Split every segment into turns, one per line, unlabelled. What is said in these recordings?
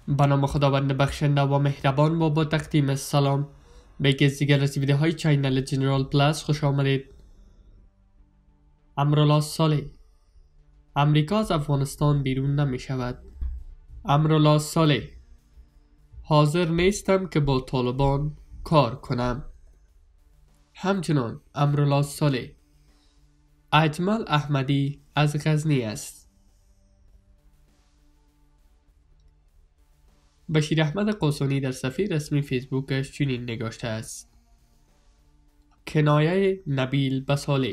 به نام خداوند بخشنده و مهربان. با تقدیم سلام به یکی از دیگر از ویدیوهای چینل جنرال پلاس خوش آمدید. امرالله صالح: امریکا از افغانستان بیرون نمی شود. امرالله صالح: حاضر نیستم که با طالبان کار کنم. همچنان امرالله صالح: اجمل احمدی از غزنی است. بشیر احمد قاسمی در صفحه رسمی فیسبوکش چنین نگاشته است: کنایه نبیل به صالح: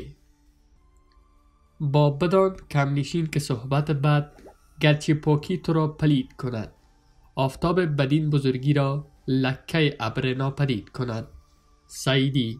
با بدان کم نشین که صحبت بد گرچه پاکی تو را پلید کند، آفتاب بدین بزرگی را لکه ابر ناپدید کند. سعیدی.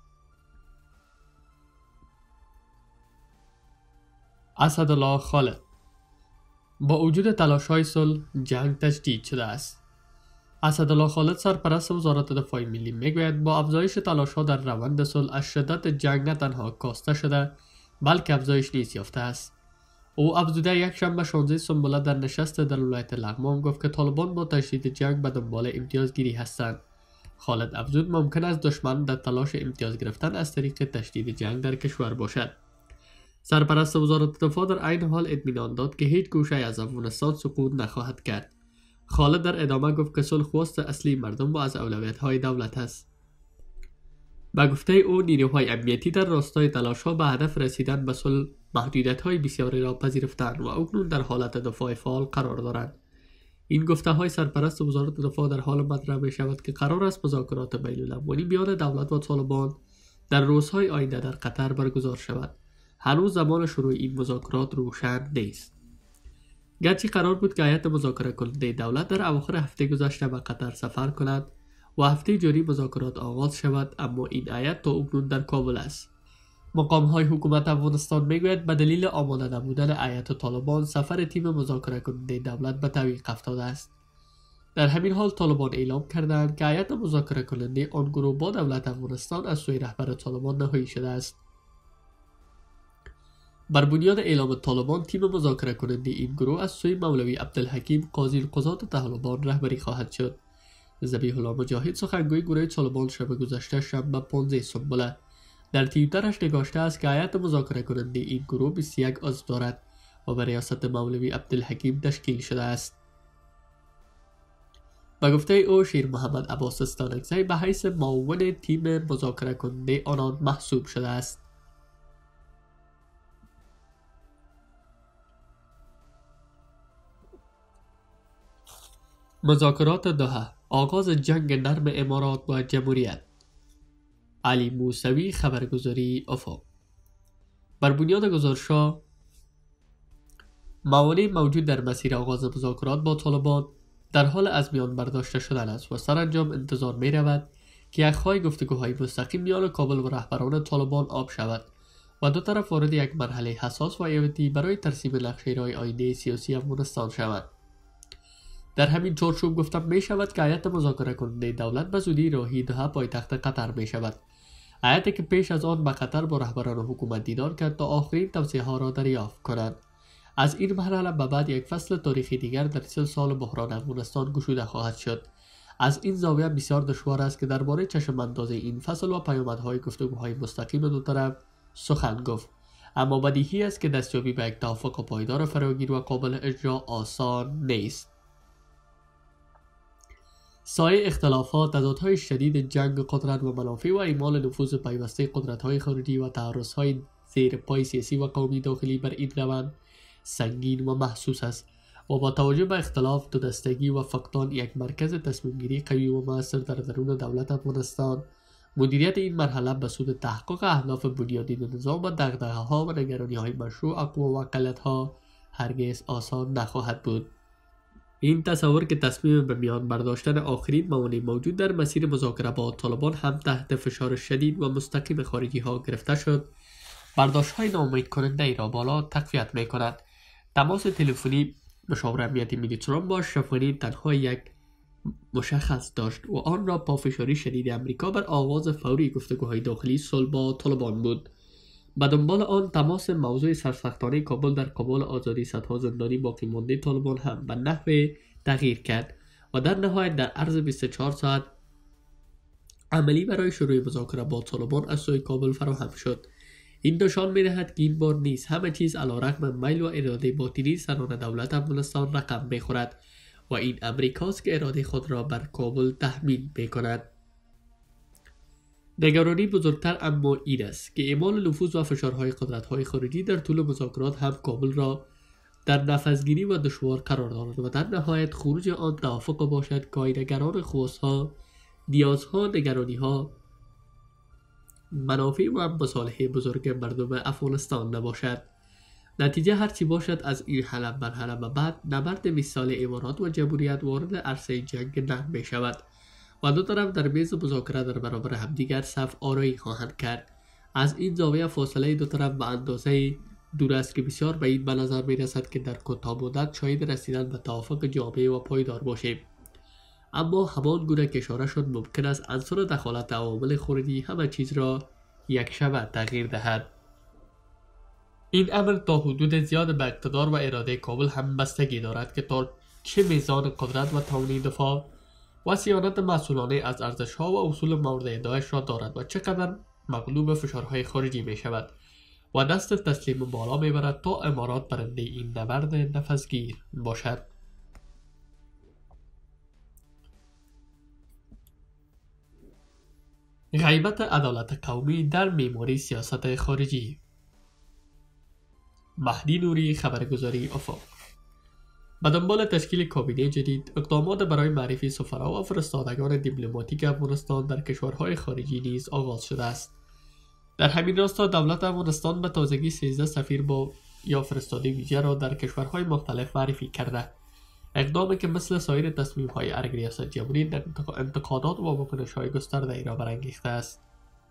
اسدالله خالق: با وجود تلاش‌های صلح جنگ تجدید شده است. اسدالله خالق سرپرست وزارت دفاع ملی میگوید با افزایش تلاش‌ها در روند صلح از شدت جنگ نه تنها کاسته شده بلکه افزایش نیز یافته است. او افزوده یکشنبه 16 سنبله در نشست در ولایت لغمان گفت که طالبان با تشدید جنگ به دنبال امتیازگیری هستند. خالد افزود ممکن است دشمن در تلاش امتیاز گرفتن از طریق تشدید جنگ در کشور باشد. سرپرست وزارت دفاع در عین حال اطمینان داد که هیچ گوشه از افغانستان سقوط نخواهد کرد. خالد در ادامه گفت که صلح خواست اصلی مردم و از اولویت‌های دولت است. به گفته او نیروهای امنیتی در راستای تلاش‌ها به هدف رسیدن به صلح محدودیت‌های بسیاری را پذیرفتند و اکنون در حالت دفاع فعال قرار دارند. این گفته‌های سرپرست وزارت دفاع در حال مطرح می‌شود که قرار است مذاکرات بین‌المللی میان دولت و طالبان در روزهای آینده در قطر برگزار شود. هنوز زمان شروع این مذاکرات روشن نیست. گرچه قرار بود که هیئت مذاکره کننده دولت در اواخر هفته گذشته به قطر سفر کند و هفته جاری مذاکرات آغاز شود، اما این هیئت تا اکنون در کابل است. مقام‌های حکومت افغانستان میگوید به دلیل آماده نبودن هیئت طالبان سفر تیم مذاکره کننده دولت به تعویق افتاده است. در همین حال طالبان اعلام کردند که هیئت مذاکره کننده آن گروه با دولت افغانستان از سوی رهبر طالبان نهایی شده است. بر بنیاد اعلام طالبان تیم مذاکره کننده این گروه از سوی مولوی عبدالحکیم قاضی القضات طالبان رهبری خواهد شد. ذبیح الله مجاهد سخنگوی گروه طالبان شب گذشته شنبه 15 سنبله در توییترش نگاشته است که هیئت مذاکره کننده این گروه 21 عضو دارد و به ریاست مولوی عبدالحکیم تشکیل شده است. به گفته او شیر محمد عباس استانکزی به حیث معاون تیم مذاکره کننده آنان محسوب شده است. مذاکرات دوحه: آغاز جنگ نرم امارات با جمهوریت. علی موسوی خبرگزاری افاق. بر بنیاد گزارش‌ها موانع موجود در مسیر آغاز مذاکرات با طالبان در حال از میان برداشته شدن است و سرانجام انتظار می رود که یخ‌های گفتگوهای مستقیم میان کابل و رهبران طالبان آب شود و دو طرف وارد یک مرحله حساس و حیاتی برای ترسیم نقشه راه آینده سیاسی افغانستان شود. در همین چارچوب گفتم می شود که هیئت مذاکره کننده دولت به زودی راهی دوحه پایتخت قطر می شود. هیئتی که پیش از آن به قطر با رهبران حکومت دیدار کرد تا آخرین توصیه ها را دریافت کنند. از این مرحله به بعد یک فصل تاریخی دیگر در 30 سال بحران افغانستان گشوده خواهد شد. از این زاویه بسیار دشوار است که درباره چشم اندازی این فصل و پیامدهای گفتگوهای مستقیم دو طرف سخن گفت، اما بدیهی است که دستیابی به یک توافق پایدار و فراگیر و قابل اجرا آسان نیست. سایه اختلافات، تضادهای شدید جنگ قدرت و منافع و اعمال نفوذ پیوسته قدرت‌های خارجی و تعرض‌های زیر پای سیاسی و قومی داخلی بر این روند سنگین و محسوس است و با توجه به اختلاف دو دستگی و فقدان یک مرکز تصمیم‌گیری قوی و مؤثر در درون دولت افغانستان، مدیریت این مرحله به سود تحقق اهداف بنیادین نظام و دغدغه‌ها و نگرانی‌های مشروع اقوام و اقلیت‌ها هرگز آسان نخواهد بود. این تصور که تصمیم به میان برداشتن آخرین موانع موجود در مسیر مذاکره با طالبان هم تحت فشار شدید و مستقیم خارجی ها گرفته شد، برداشت های ناامید کننده ای را بالا تقویت می کند. تماس تلفنی مشاور امنیتی ملی ترامپ با اشرف غنی تنها یک مشخص داشت و آن را پافشاری شدید امریکا بر آغاز فوری گفتگوهای داخلی صلح با طالبان بود. به دنبال آن تماس موضوع سرسختانه کابل در قبال آزادی صدها زندانی باقی مانده طالبان هم به نحو تغییر کرد و در نهایت در عرض 24 ساعت عملی برای شروع مذاکره با طالبان از سوی کابل فراهم شد. این نشان می‌دهد که این بار نیز همه چیز علیرغم میل و اراده باطنی سران دولت افغانستان رقم می‌خورد و این امریکاست که اراده خود را بر کابل تحمیل می‌کند. نگرانی بزرگتر اما این است که اعمال نفوذ و فشارهای قدرت‌های خارجی در طول مذاکرات هم کابل را در نفسگیری و دشوار قرار دارد و در نهایت خروج آن توافق باشد که نگران خواست‌ها، نیازها، نگرانی‌ها، منافع و مصالح بزرگ مردم افغانستان نباشد. نتیجه هرچی باشد از این مرحله به بعد نبرد مثال امارات و جمهوریت وارد عرصه جنگ نرم می شود و دو طرف در میز مذاکره در برابر همدیگر صف آرایی خواهند کرد. از این زاویه فاصله دو طرف به اندازه دور است که بسیار به این به نظر می رسد که در کوتاه مدت شاهد رسیدن به توافق جامع و پایدار باشیم. اما همان گونه که اشاره شد ممکن است عنصر دخالت عوامل خارجی همه چیز را یک شبه تغییر دهد. این امر تا حدود زیاد به اقتدار و اراده کابل هم بستگی دارد که تا چه میزان قدرت و توان دفاع و صیانت مسئولانه از ارزش‌ها و اصول مورد ادعایش را دارد و چقدر مغلوب فشارهای خارجی می شود و دست تسلیم بالا می برد تا امارات برنده این نبرد نفسگیر باشد. غیبت عدالت قومی در معماری سیاست خارجی. مهدی نوری، خبرگزاری آفاق. به دنبال تشکیل کابینه جدید، اقدامات برای معرفی سفرا و فرستادگان دیپلماتیک افغانستان در کشورهای خارجی نیز آغاز شده است. در همین راستا دولت افغانستان به تازگی 13 سفیر با یا فرستاده ویژه را در کشورهای مختلف معرفی کرده. اقدامی که مثل سایر تصمیم‌های ارگ ریاست جمهوری انتقادات و واکنش‌های گسترده‌ای را برانگیخته است.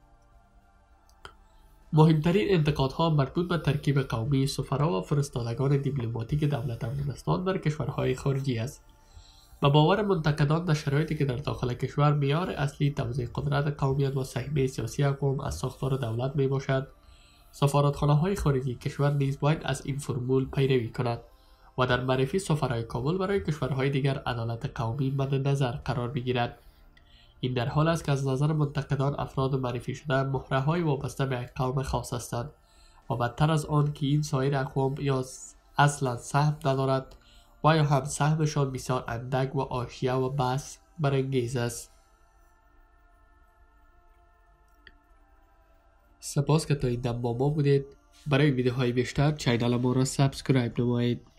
مهمترین انتقادها مربوط به ترکیب قومی سفرا و فرستادگان دیپلماتیک دولت افغانستان در کشورهای خارجی است. به باور منتقدان در شرایطی که در داخل کشور معیار اصلی توزیع قدرت قومیت و سهمیه سیاسی اقوام از ساختار دولت می باشد، سفارتخانه‌های خارجی کشور نیز باید از این فرمول پیروی کند و در معرفی سفرای کابل برای کشورهای دیگر عدالت قومی مد نظر قرار بگیرد. این در حال است که از نظر منتقدان افراد معرفی شده مهره‌های وابسته به یک قوم خاص هستند و بدتر از آن که این سایر اقوام یا اصلا سهم ندارد و یا هم سهمشان بسیار اندک و آشیه و بحث برانگیز است. سپاس که تا این دم با ما بودید. برای ویدیوهای بیشتر چینل ما را سابسکرایب نمایید.